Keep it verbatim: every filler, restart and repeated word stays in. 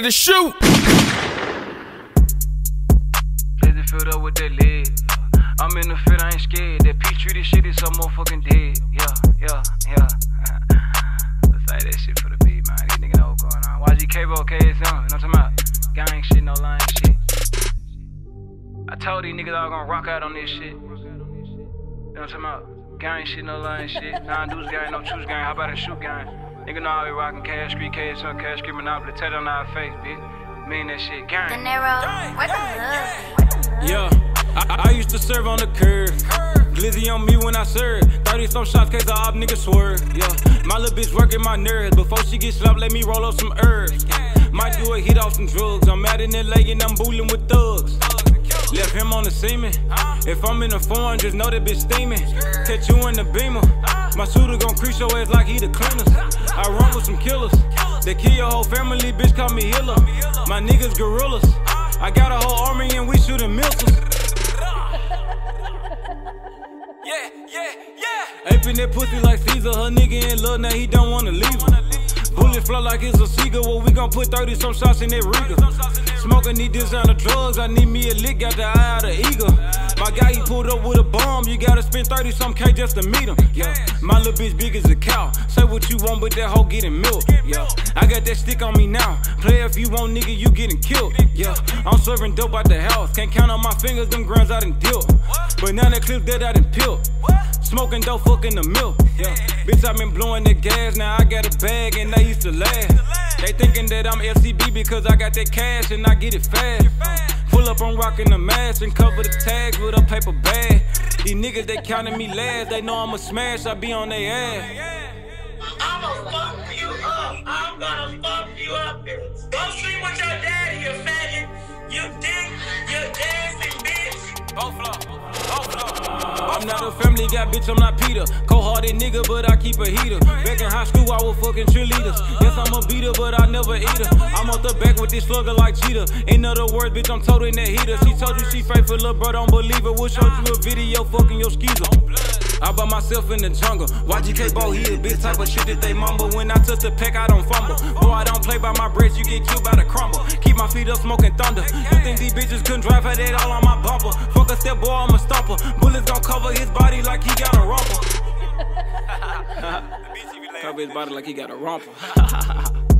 ready to shoot. Busy filled up with that lead. I'm in the field, I ain't scared. That P-Tree, this shit is so motherfucking dead. Yeah, yeah, yeah. Let's say that shit for the beat, man. These niggas know what's going on. Y G K B O, K S M, you know what I'm talking about? Gang shit, no lying shit. I told these niggas I was gonna rock out on this shit. You know what I'm talking about? Gang shit, no lying shit. Non-dudes gang, no truth gang. How about a shoot gang? Nigga know I be rocking Cash Street, K S M, Cash Street, Monopoly. Tell them on our face, bitch. Mean that shit, gang. De Niro, where the love? Yeah, I, I used to serve on the curb. Glizzy on me when I serve. thirty some shots, case I op nigga swerve. Yeah, my little bitch working my nerves. Before she get slapped, let me roll up some herbs. Might do a hit off some drugs. I'm out in L A and I'm booling with thugs. Left him on the semen. If I'm in the foreign, just know that bitch steaming. Catch you in the beamer. My shooter gon' crease your ass like he the cleaners. I run with some killers. They kill your whole family, bitch, call me healer. My niggas gorillas. I got a whole army and we shooting missiles. Yeah, yeah, yeah. Aping that pussy like Caesar. Her nigga in love, now he don't wanna leave her. Bullet flow like it's a seagull. Well, we gon' put thirty some shots in that Riga. Smoking these designer drugs. I need me a lick, got the eye out of eagle. My guy, he pulled up with a bomb. You gotta spend thirty some K just to meet him. Yeah, my little bitch big as a cow. Say what you want, but that hoe getting milk. Yeah, I got that stick on me now. Play if you want, nigga, you getting killed. Yeah, I'm serving dope out the house. Can't count on my fingers, them grams I done dealt. But now that clip that I done peeled. Smoking dope, fucking the milk. Yeah, bitch, I been blowing the gas. Now I got a bag and they used to laugh. They thinking that I'm L C B because I got that cash and I get it fast. Pull up, I'm rocking the mask and cover the tags with a paper bag. These niggas, they counting me last. They know I'm a smash, I be on their ass. I'ma fuck you up. I'm gonna fuck you up. Go sleep with your daddy, you faggot. You dick, you dancing bitch. Both flow, both flow. I'm not a family guy, bitch, I'm not Peter. Cold-hearted nigga, but I keep a heater. Back in high school, I was fucking cheerleaders. Yes, I'm a beater, but I never eat her. I'm off the back with this slugger like cheetah. In other words, bitch, I'm toting that heater. She told you she faithful, little bro, don't believe her. We'll show you a video fucking your skeezer. I by myself in the jungle. Y G K B O, he a bitch type of shit that they mumble. When I touch the pack, I don't fumble. Boy, I don't play by my braids, you get killed by the crumble. Keep my feet up, smoking thunder. You think these bitches couldn't drive her, that all on my bumper. Fuck a step, boy, I'm a stomper. Bullets gon' cover his body like he got a rumple. Cover his body like he got a rumple.